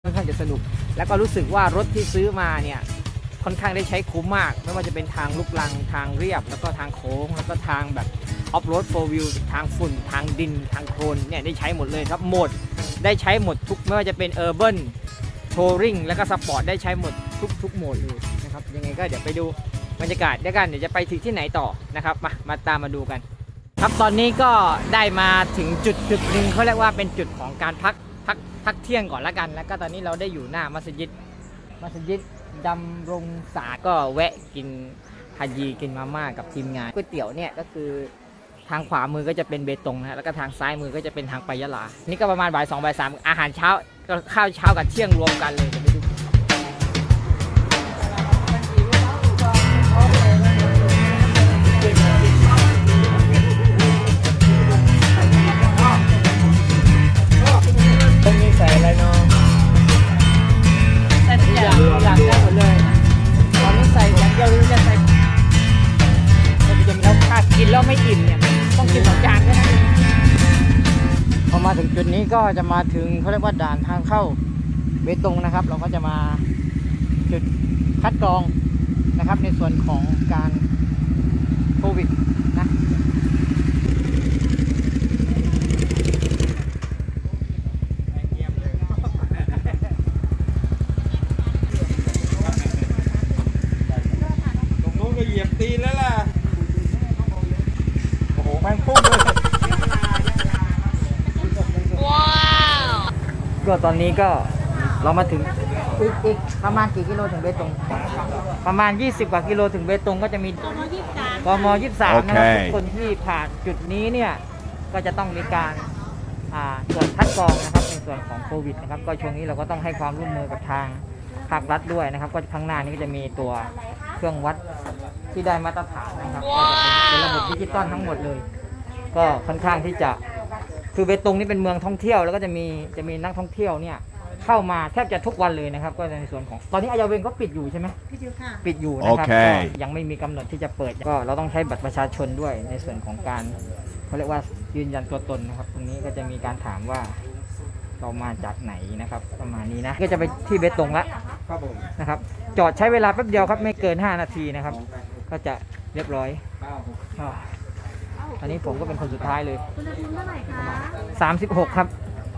ค่อนข้างจะสนุกแล้วก็รู้สึกว่ารถที่ซื้อมาเนี่ยค่อนข้างได้ใช้คุ้มมากไม่ว่าจะเป็นทางลูกรังทางเรียบแล้วก็ทางโค้งแล้วก็ทางแบบออฟโรดโฟร์วิวทางฝุ่นทางดินทางโคลนเนี่ยได้ใช้หมดเลยครับโหมดได้ใช้หมดทุกไม่ว่าจะเป็นเออร์เบิร์นทัวริงแล้วก็สปอร์ตได้ใช้หมดทุกโหมดเลยนะครับยังไงก็เดี๋ยวไปดูบรรยากาศด้วยกันเดี๋ยวจะไปถึงที่ไหนต่อนะครับมาตามมาดูกันครับตอนนี้ก็ได้มาถึงจุดหนึ่งเขาเรียกว่าเป็นจุดของการพักเที่ยงก่อนละกันแล้วก็ตอนนี้เราได้อยู่หน้ามัสยิดดำรงศาสตร์ก็แวะกินฮาจีกินมาม่ากับทีมงานก๋วยเตี๋ยวเนี่ยก็คือทางขวามือก็จะเป็นเบตงนะแล้วก็ทางซ้ายมือก็จะเป็นทางไปยะลานี่ก็ประมาณบ่าย 2 บ่าย 3อาหารเช้าก็ข้าวเช้ากับเที่ยงรวมกันเลยไปดูต้องมีใส่อะไรเนาะใส่ทุกอย่างได้หมดเลยตอนนี้ใส่อย่างเดียวหรือจะใส่เราจะมีแล้วถ้ากินแล้วไม่อิ่มเนี่ยต้องกิน2 จานด้วยนะพอมาถึงจุดนี้ก็จะมาถึงเขาเรียกว่าด่านทางเข้าเบตงนะครับเราก็จะมาจุดคัดกรองนะครับในส่วนของการโควิดนะเหยียบตีนแล้วล่ะโอ้โหแม่งพุ่งเลยว้าวก็ตอนนี้ก็เรามาถึงอีกประมาณกี่กิโลถึงเบตงประมาณ20 กว่ากิโลถึงเบตงก็จะมีกม23นะครับทุกคนที่ผ่านจุดนี้เนี่ยก็จะต้องมีการตรวจคัดกรองนะครับในส่วนของโควิดนะครับก็ช่วงนี้เราก็ต้องให้ความร่วมมือกับทางภาครัฐด้วยนะครับก็ข้างหน้านี้ก็จะมีตัวเครื่องวัดที่ได้มาตรฐานนะครับก็จะเป็นระบบดิจิตอลทั้งหมดเลยก็ค่อนข้างที่จะคือเบตงนี่เป็นเมืองท่องเที่ยวแล้วก็จะมีนักท่องเที่ยวเนี่ยเข้ามาแทบจะทุกวันเลยนะครับก็ในส่วนของตอนนี้อายาเวงก็ปิดอยู่ใช่ไหมปิดอยู่ค่ะปิดอยู่นะครับก็ยังไม่มีกำหนดที่จะเปิดก็เราต้องใช้บัตรประชาชนด้วยในส่วนของการเขาเรียกว่ายืนยันตัวตนนะครับตรงนี้ก็จะมีการถามว่าเรามาจากไหนนะครับประมาณนี้นะก็จะไปที่เบตงละนะครับจอดใช้เวลาแป๊บเดียวครับไม่เกิน5 นาทีนะครับก็จะเรียบร้อยอันนี้ผมก็เป็นคนสุดท้ายเลยอุณหภูมิเท่าไหร่คะ36ครับ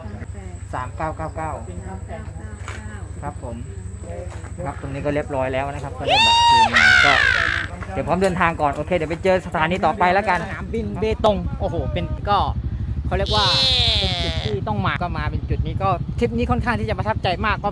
3999ครับผมครับตรงนี้ก็เรียบร้อยแล้วนะครับก็ได้บัตรคืนมาก็เดี๋ยวพร้อมเดินทางก่อนโอเคเดี๋ยวไปเจอสถานีต่อไปแล้วกันสนามบินเบตงโอ้โหเป็นก็เขาเรียกว่าเป็นจุดที่ต้องมาก็มาเป็นจุดนี้ก็ทริปนี้ค่อนข้างที่จะประทับใจมากก็